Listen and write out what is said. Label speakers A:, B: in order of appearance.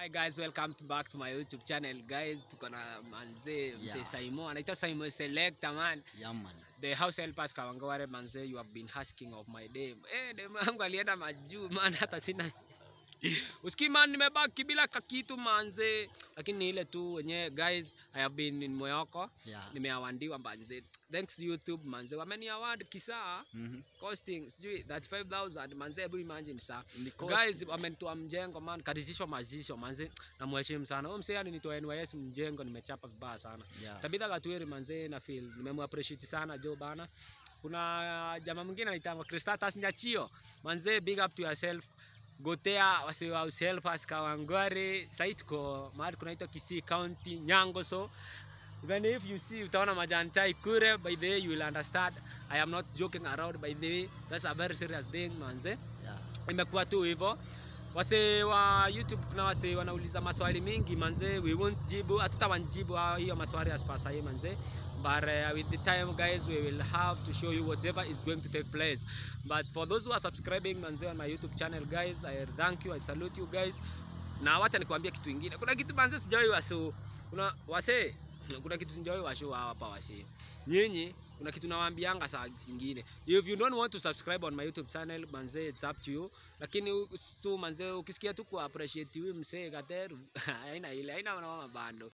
A: Hi guys, welcome back to my YouTube channel guys. Tuko na manze mse Saimo. Anaitwa Saimo Selector man.
B: Yeah man.
A: The house helpers Kawangware manze, you have been asking of my day. Dem yangu alienda majuu man, hata sina uski man, nimebaki bila kakitu manze. Lakini ile tu wenye guys, I have been in Moyoko. Nimeawandiwa manze. Thanks YouTube manze. Wameni award kisa costing sijui 35,000 manze, hebu imagine sa. Guys wamenitoa mjengo man, karizishwa mazisho manze, na mheshimu sana. Huyo msee alinitoa NYS mjengo, nimechapa vibaya sana. Tabitha Gatwiri manze, na feel nimemappreciate sana jo bana. Kuna jamaa mwingine anaitwa Kristatas Nyachio manze, big up to yourself. Gotea wase wa self as Kawangware site ko mahali kunaitwa Kisii County Nyango. So even if you see utaona majani chai kure, by the way you will understand I am not joking around. By the way, that's a very serious thing manze. Imekuwa tu hivyo. Wase wa YouTube kuna wase wanauliza maswali mingi manze, we won't jibu, hatutawanjibu hiyo maswali as per sahi manze. But with the time guys, we will have to show you whatever is going to take place. But for those who are subscribing manze on my YouTube channel guys, I thank you, I salute you guys. Na wacha nikwambie kitu kingine. Kuna kitu manze sijawahi wasu. Kuna kitu sijawahi washu hapa wase. Nyinyi kuna kitu nawaambianga saa zingine. If you don't want to subscribe on my YouTube channel manze, it's up to you. Lakini so manze ukisikia tu ku appreciate huyu msee Gateru haina ile, haina mama bando.